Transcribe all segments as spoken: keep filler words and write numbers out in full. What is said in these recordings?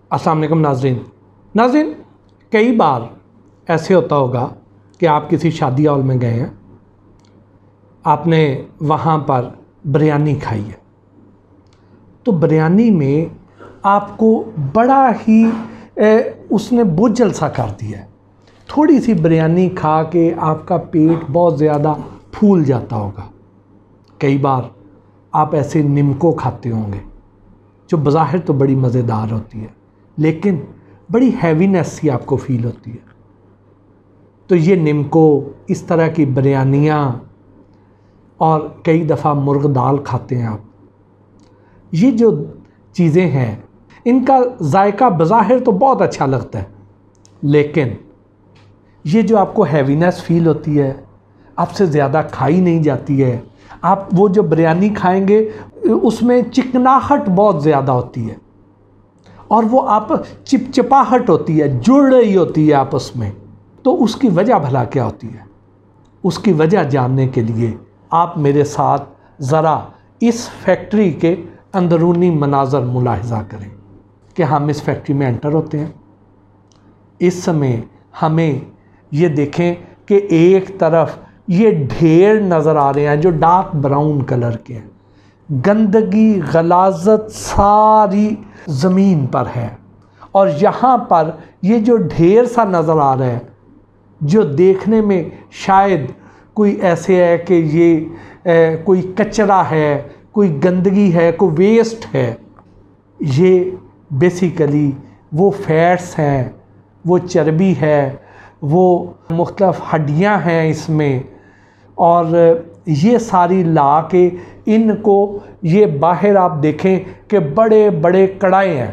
अस्सलाम वालेकुम नाज़रीन नाज़रीन कई बार ऐसे होता होगा कि आप किसी शादी हॉल में गए हैं, आपने वहाँ पर बिरयानी खाई है, तो बिरयानी में आपको बड़ा ही ए, उसने बोझल सा कर दिया है। थोड़ी सी बिरयानी खा के आपका पेट बहुत ज़्यादा फूल जाता होगा। कई बार आप ऐसे निमको खाते होंगे जो बज़ाहिर तो बड़ी मज़ेदार होती है, लेकिन बड़ी हैवीनेस सी आपको फ़ील होती है। तो ये निमको, इस तरह की बिरयानियाँ और कई दफ़ा मुर्ग दाल खाते हैं आप, ये जो चीज़ें हैं इनका जायका बज़ाहिर तो बहुत अच्छा लगता है, लेकिन ये जो आपको हैवीनेस फ़ील होती है, आपसे ज़्यादा खाई नहीं जाती है। आप वो जो बिरयानी खाएंगे उसमें चिकनाहट बहुत ज़्यादा होती है और वो आप चिपचिपाहट होती है, जुड़ रही होती है आपस में। तो उसकी वजह भला क्या होती है? उसकी वजह जानने के लिए आप मेरे साथ ज़रा इस फैक्ट्री के अंदरूनी मनाज़र मुलाहिज़ा करें कि हम इस फैक्ट्री में एंटर होते हैं। इस समय हमें ये देखें कि एक तरफ ये ढेर नज़र आ रहे हैं जो डार्क ब्राउन कलर के हैं। गंदगी, गलाज़त सारी ज़मीन पर है और यहाँ पर ये जो ढेर सा नज़र आ रहा है, जो देखने में शायद कोई ऐसे है कि ये ए, कोई कचरा है, कोई गंदगी है, कोई वेस्ट है, ये बेसिकली वो फैट्स हैं, वो चर्बी है, वो मुख्तलिफ़ हड्डियाँ हैं इसमें, और ये सारी ला के इनको ये बाहर आप देखें कि बड़े बड़े कढ़ाई हैं,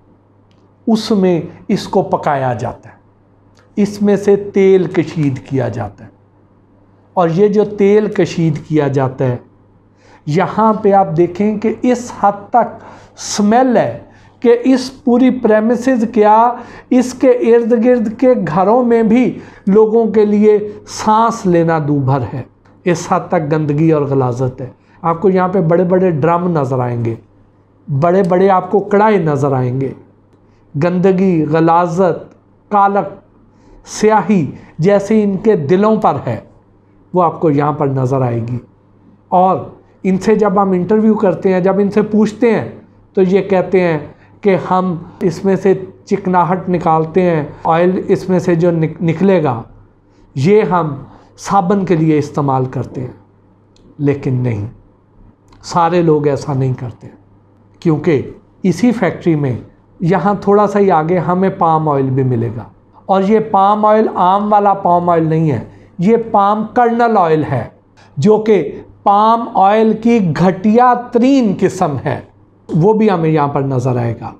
उसमें इसको पकाया जाता है, इसमें से तेल कशीद किया जाता है। और ये जो तेल कशीद किया जाता है, यहाँ पे आप देखें कि इस हद तक स्मेल है कि इस पूरी प्रेमिसेस क्या, इसके इर्द गिर्द के घरों में भी लोगों के लिए सांस लेना दूभर है। इस हद तक गंदगी और गलाज़त है। आपको यहाँ पे बड़े बड़े ड्रम नज़र आएंगे, बड़े बड़े आपको कढ़ाई नज़र आएंगे। गंदगी, गलाज़त, कालक, स्याही जैसे इनके दिलों पर है, वो आपको यहाँ पर नज़र आएगी। और इनसे जब हम इंटरव्यू करते हैं, जब इनसे पूछते हैं, तो ये कहते हैं कि हम इसमें से चिकनाहट निकालते हैं, ऑयल इसमें से जो निकलेगा ये हम साबुन के लिए इस्तेमाल करते हैं। लेकिन नहीं, सारे लोग ऐसा नहीं करते, क्योंकि इसी फैक्ट्री में यहाँ थोड़ा सा ही आगे हमें पाम ऑयल भी मिलेगा। और ये पाम ऑयल आम वाला पाम ऑयल नहीं है, ये पाम कर्नल ऑयल है, जो कि पाम ऑयल की घटिया तरीन किस्म है, वो भी हमें यहाँ पर नज़र आएगा।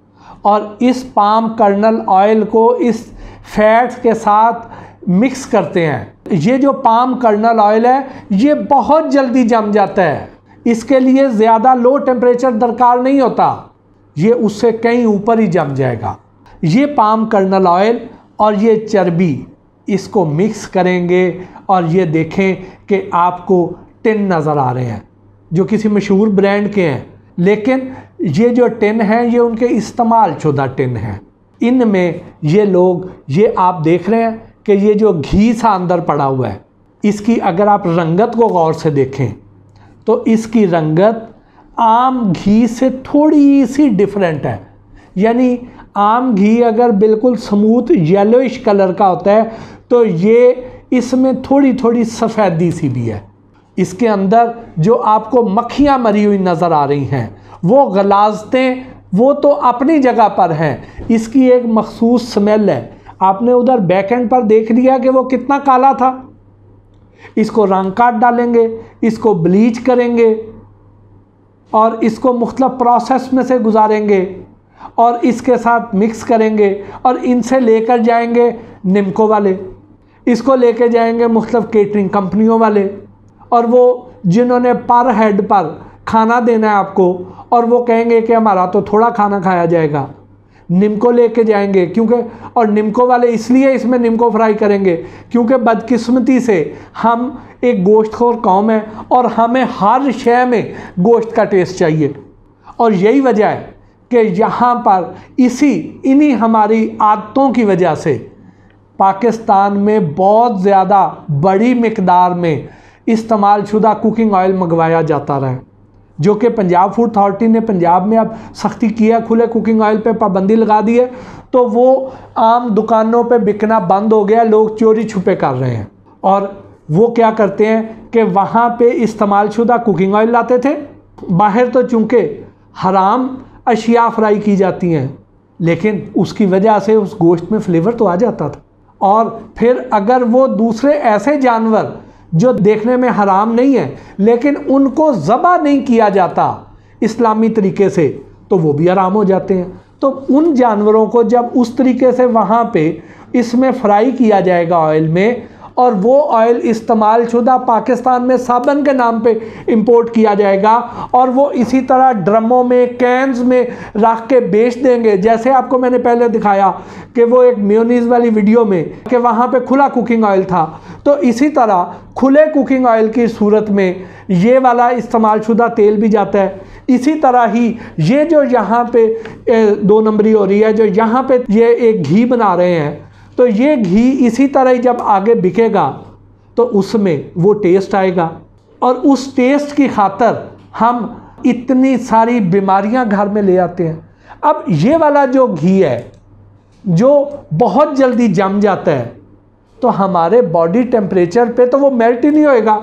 और इस पाम कर्नल ऑयल को इस फैट्स के साथ मिक्स करते हैं। ये जो पाम कर्नल ऑयल है ये बहुत जल्दी जम जाता है, इसके लिए ज़्यादा लो टेम्परेचर दरकार नहीं होता, ये उससे कहीं ऊपर ही जम जाएगा। ये पाम कर्नल ऑयल और ये चर्बी, इसको मिक्स करेंगे और ये देखें कि आपको टिन नज़र आ रहे हैं जो किसी मशहूर ब्रांड के हैं, लेकिन ये जो टिन हैं ये उनके इस्तेमाल शुदा टिन हैं। इनमें ये लोग, ये आप देख रहे हैं कि ये जो घी सा अंदर पड़ा हुआ है, इसकी अगर आप रंगत को गौर से देखें तो इसकी रंगत आम घी से थोड़ी सी डिफरेंट है। यानी आम घी अगर बिल्कुल स्मूथ येलोइश कलर का होता है, तो ये इसमें थोड़ी थोड़ी सफ़ेदी सी भी है। इसके अंदर जो आपको मक्खियाँ मरी हुई नज़र आ रही हैं, वो गलाज़तें वो तो अपनी जगह पर हैं, इसकी एक मखसूस स्मेल है। आपने उधर बैक एंड पर देख लिया कि वो कितना काला था। इसको रंग काट डालेंगे, इसको ब्लीच करेंगे और इसको मुख्तलिफ प्रोसेस में से गुजारेंगे और इसके साथ मिक्स करेंगे और इनसे लेकर जाएंगे निमको वाले, इसको लेकर जाएंगे मुख्तलिफ केटरिंग कंपनियों वाले, और वो जिन्होंने पर हेड पर खाना देना है आपको, और वो कहेंगे कि हमारा तो थोड़ा खाना खाया जाएगा, निमको लेके जाएंगे। क्योंकि और निमको वाले इसलिए इसमें निमको फ्राई करेंगे क्योंकि बदकिस्मती से हम एक गोश्तखोर कौम है और हमें हर शय में गोश्त का टेस्ट चाहिए। और यही वजह है कि यहाँ पर इसी इन्हीं हमारी आदतों की वजह से पाकिस्तान में बहुत ज़्यादा बड़ी मिकदार में इस्तेमाल शुदा कुकिंग ऑयल मंगवाया जाता रहा, जो कि पंजाब फूड अथॉरिटी ने पंजाब में अब सख्ती किया, खुले कुकिंग ऑयल पे पाबंदी लगा दी है, तो वो आम दुकानों पे बिकना बंद हो गया, लोग चोरी छुपे कर रहे हैं। और वो क्या करते हैं कि वहाँ पे इस्तेमाल शुदा कुकिंग ऑयल लाते थे, बाहर तो चूँकि हराम अशिया फ्राई की जाती हैं, लेकिन उसकी वजह से उस गोश्त में फ्लेवर तो आ जाता था। और फिर अगर वो दूसरे ऐसे जानवर जो देखने में हराम नहीं है लेकिन उनको ज़बह नहीं किया जाता इस्लामी तरीके से, तो वो भी हराम हो जाते हैं। तो उन जानवरों को जब उस तरीके से वहाँ पे इसमें फ्राई किया जाएगा ऑयल में, और वो ऑयल इस्तेमाल शुदा पाकिस्तान में साबन के नाम पे इंपोर्ट किया जाएगा, और वो इसी तरह ड्रमों में कैंस में रख के बेच देंगे। जैसे आपको मैंने पहले दिखाया कि वो एक मेयोनीज़ वाली वीडियो में कि वहाँ पे खुला कुकिंग ऑयल था, तो इसी तरह खुले कुकिंग ऑयल की सूरत में ये वाला इस्तेमाल शुदा तेल भी जाता है। इसी तरह ही ये जो यहाँ पे दो नंबरी हो रही है, जो यहाँ पे ये एक घी बना रहे हैं, तो ये घी इसी तरह ही जब आगे बिकेगा तो उसमें वो टेस्ट आएगा, और उस टेस्ट की खातर हम इतनी सारी बीमारियां घर में ले आते हैं। अब ये वाला जो घी है जो बहुत जल्दी जम जाता है, तो हमारे बॉडी टेम्परेचर पे तो वो मेल्ट ही नहीं होएगा,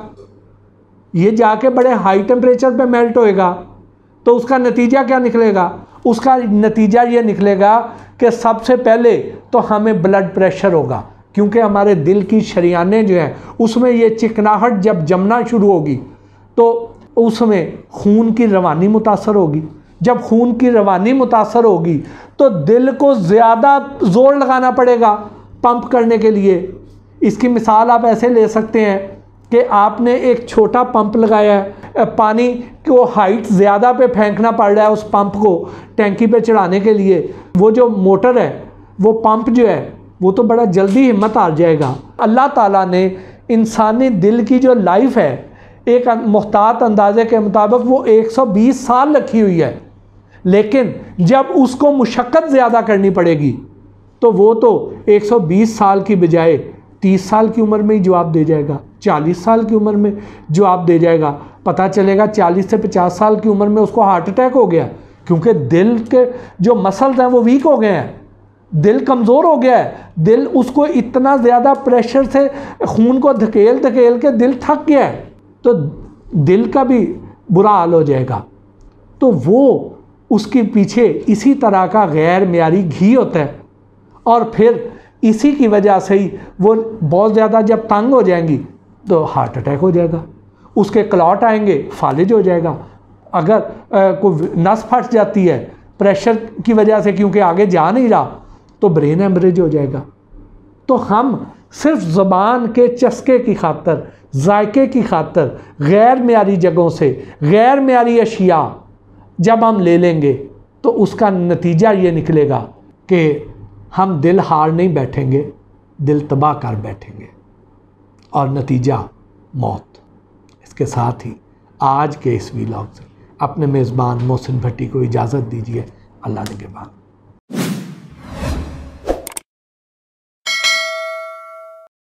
ये जाके बड़े हाई टेम्परेचर पे मेल्ट होएगा। तो उसका नतीजा क्या निकलेगा? उसका नतीजा ये निकलेगा कि सबसे पहले तो हमें ब्लड प्रेशर होगा, क्योंकि हमारे दिल की शरियानें जो हैं उसमें ये चिकनाहट जब जमना शुरू होगी तो उसमें खून की रवानी मुतासर होगी। जब खून की रवानी मुतासर होगी तो दिल को ज़्यादा ज़ोर लगाना पड़ेगा पंप करने के लिए। इसकी मिसाल आप ऐसे ले सकते हैं कि आपने एक छोटा पंप लगाया है, पानी को हाइट ज़्यादा पे फेंकना पड़ रहा है उस पंप को टैंकी पे चढ़ाने के लिए, वो जो मोटर है वो पंप जो है वो तो बड़ा जल्दी हिम्मत हार जाएगा। अल्लाह ताला ने इंसानी दिल की जो लाइफ है एक मुख्तात अंदाजे के मुताबिक वो एक सौ बीस साल रखी हुई है, लेकिन जब उसको मुशक्क़त ज़्यादा करनी पड़ेगी तो वो तो एक सौ बीस साल की बजाय तीस साल की उम्र में ही जवाब दे जाएगा, चालीस साल की उम्र में जवाब दे जाएगा। पता चलेगा चालीस से पचास साल की उम्र में उसको हार्ट अटैक हो गया, क्योंकि दिल के जो मसल्स हैं वो वीक हो गए हैं, दिल कमज़ोर हो गया है, दिल उसको इतना ज़्यादा प्रेशर से खून को धकेल धकेल के दिल थक गया है, तो दिल का भी बुरा हाल हो जाएगा। तो वो उसके पीछे इसी तरह का गैर मियारी घी होता है, और फिर इसी की वजह से ही वो बहुत ज़्यादा जब तंग हो जाएंगी तो हार्ट अटैक हो जाएगा, उसके क्लॉट आएंगे, फालिज हो जाएगा। अगर आ, कोई नस फट जाती है प्रेशर की वजह से क्योंकि आगे जा नहीं रहा, तो ब्रेन हेमरेज हो जाएगा। तो हम सिर्फ ज़बान के चस्के की खातर, जायके की खातर गैर मियारी जगहों से गैर मियारी अशिया जब हम ले लेंगे तो उसका नतीजा ये निकलेगा कि हम दिल हार नहीं बैठेंगे, दिल तबाह कर बैठेंगे, और नतीजा मौत। इसके साथ ही आज के इस वीलॉग से अपने मेज़बान मोहसिन भट्टी को इजाज़त दीजिए। अल्लाह निगहबान।